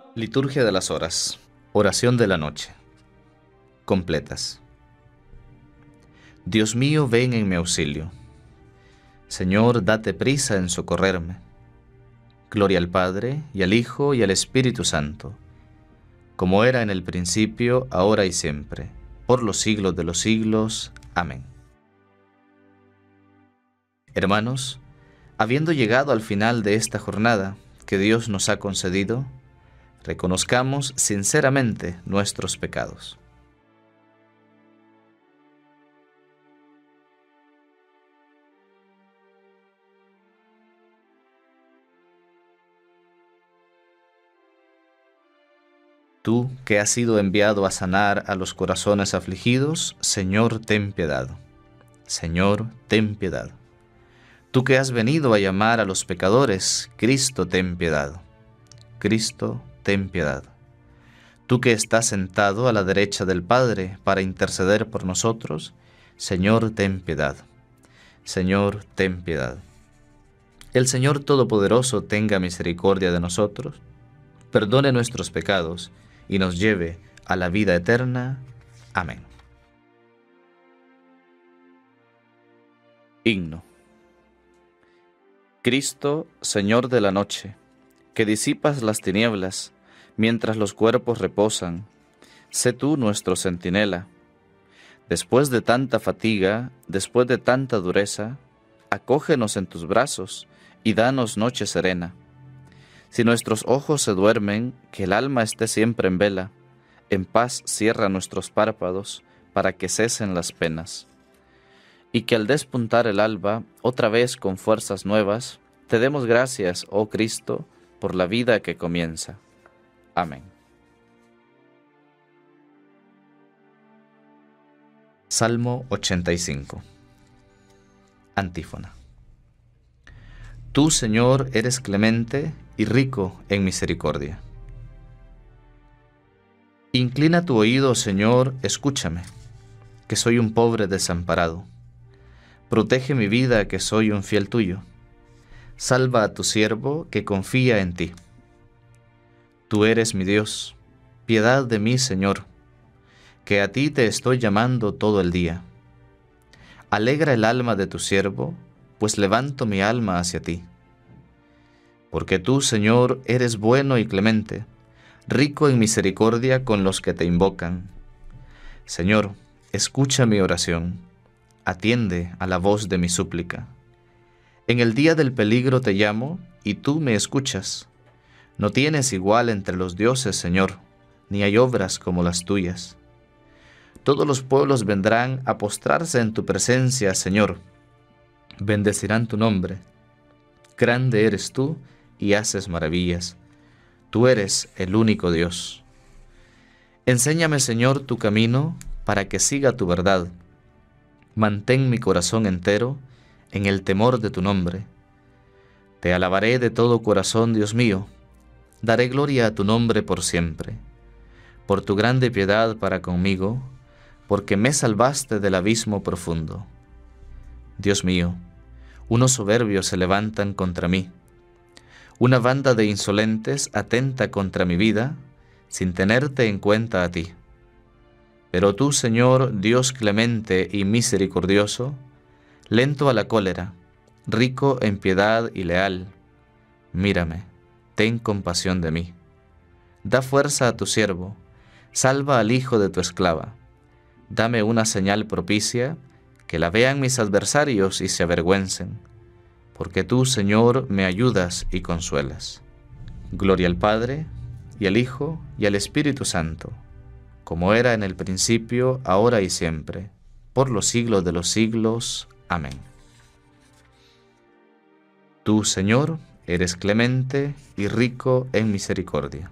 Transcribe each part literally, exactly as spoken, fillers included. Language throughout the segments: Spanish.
Liturgia de las horas. Oración de la noche. Completas. Dios mío, ven en mi auxilio. Señor, date prisa en socorrerme. Gloria al Padre, y al Hijo, y al Espíritu Santo, como era en el principio, ahora y siempre, por los siglos de los siglos. Amén. Hermanos, habiendo llegado al final de esta jornada que Dios nos ha concedido, reconozcamos sinceramente nuestros pecados. Tú, que has sido enviado a sanar a los corazones afligidos, Señor, ten piedad. Señor, ten piedad. Tú que has venido a llamar a los pecadores, Cristo, ten piedad. Cristo, ten piedad. Tú que estás sentado a la derecha del Padre para interceder por nosotros, Señor, ten piedad. Señor, ten piedad. El Señor Todopoderoso tenga misericordia de nosotros, perdone nuestros pecados y nos lleve a la vida eterna. Amén. Himno. Cristo, Señor de la noche, que disipas las tinieblas mientras los cuerpos reposan, sé tú nuestro centinela. Después de tanta fatiga, después de tanta dureza, acógenos en tus brazos y danos noche serena. Si nuestros ojos se duermen, que el alma esté siempre en vela, en paz cierra nuestros párpados para que cesen las penas. Y que al despuntar el alba, otra vez con fuerzas nuevas, te demos gracias, oh Cristo, por la vida que comienza. Amén. Salmo ochenta y cinco. Antífona. Tú, Señor, eres clemente y rico en misericordia. Inclina tu oído, Señor, escúchame, que soy un pobre desamparado. Protege mi vida, que soy un fiel tuyo. Salva a tu siervo, que confía en ti. Tú eres mi Dios, piedad de mí, Señor, que a ti te estoy llamando todo el día. Alegra el alma de tu siervo, pues levanto mi alma hacia ti. Porque tú, Señor, eres bueno y clemente, rico en misericordia con los que te invocan. Señor, escucha mi oración, atiende a la voz de mi súplica. En el día del peligro te llamo, y tú me escuchas. No tienes igual entre los dioses, Señor, ni hay obras como las tuyas. Todos los pueblos vendrán a postrarse en tu presencia, Señor. Bendecirán tu nombre. Grande eres tú y haces maravillas. Tú eres el único Dios. Enséñame, Señor, tu camino para que siga tu verdad. Mantén mi corazón entero en el temor de tu nombre. Te alabaré de todo corazón, Dios mío. Daré gloria a tu nombre por siempre. Por tu grande piedad para conmigo, porque me salvaste del abismo profundo. Dios mío, unos soberbios se levantan contra mí. Una banda de insolentes atenta contra mi vida, sin tenerte en cuenta a ti. Pero tú, Señor, Dios clemente y misericordioso, lento a la cólera, rico en piedad y leal, mírame, ten compasión de mí. Da fuerza a tu siervo, salva al hijo de tu esclava. Dame una señal propicia, que la vean mis adversarios y se avergüencen, porque tú, Señor, me ayudas y consuelas. Gloria al Padre, y al Hijo, y al Espíritu Santo, como era en el principio, ahora y siempre, por los siglos de los siglos. Amén. Tú, Señor, eres clemente y rico en misericordia.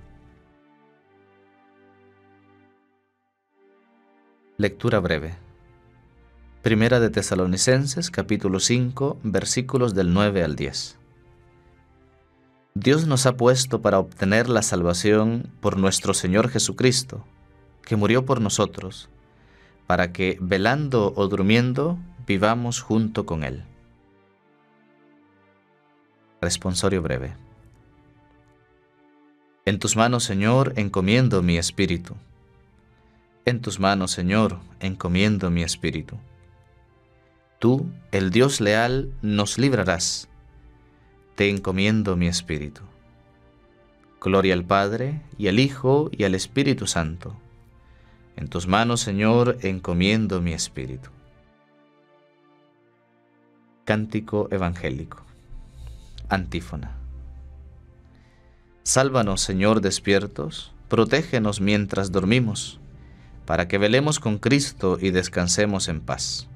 Lectura breve. Primera de Tesalonicenses, capítulo cinco, versículos del nueve al diez. Dios nos ha puesto para obtener la salvación por nuestro Señor Jesucristo, que murió por nosotros, para que, velando o durmiendo, vivamos junto con Él. Responsorio breve. En tus manos, Señor, encomiendo mi espíritu. En tus manos, Señor, encomiendo mi espíritu. Tú, el Dios leal, nos librarás. Te encomiendo mi espíritu. Gloria al Padre, y al Hijo, y al Espíritu Santo. En tus manos, Señor, encomiendo mi espíritu. Cántico evangélico. Antífona. Sálvanos, Señor, despiertos, protégenos mientras dormimos, para que velemos con Cristo y descansemos en paz.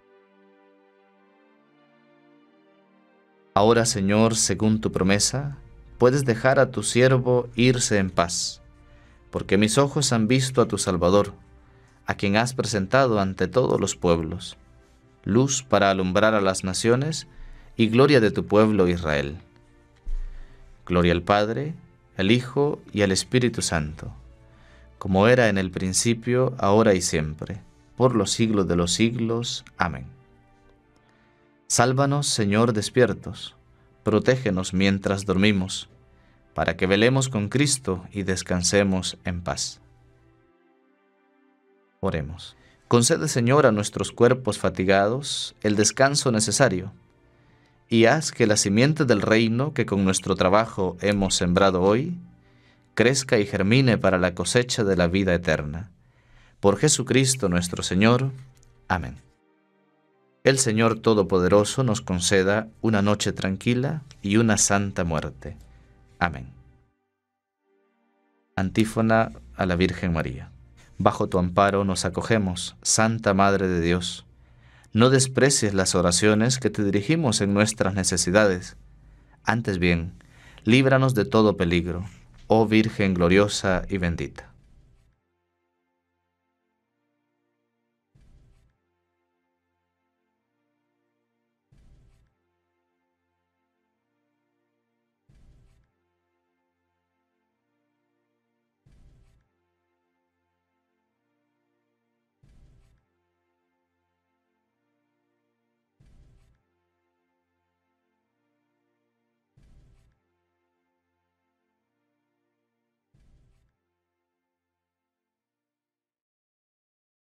Ahora, Señor, según tu promesa, puedes dejar a tu siervo irse en paz, porque mis ojos han visto a tu Salvador, a quien has presentado ante todos los pueblos, luz para alumbrar a las naciones y gloria de tu pueblo Israel. Gloria al Padre, al Hijo y al Espíritu Santo, como era en el principio, ahora y siempre, por los siglos de los siglos. Amén. Sálvanos, Señor, despiertos, protégenos mientras dormimos, para que velemos con Cristo y descansemos en paz. Oremos. Concede, Señor, a nuestros cuerpos fatigados el descanso necesario, y haz que la simiente del reino que con nuestro trabajo hemos sembrado hoy, crezca y germine para la cosecha de la vida eterna. Por Jesucristo nuestro Señor. Amén. El Señor Todopoderoso nos conceda una noche tranquila y una santa muerte. Amén. Antífona a la Virgen María. Bajo tu amparo nos acogemos, Santa Madre de Dios. No desprecies las oraciones que te dirigimos en nuestras necesidades. Antes bien, líbranos de todo peligro, oh Virgen gloriosa y bendita.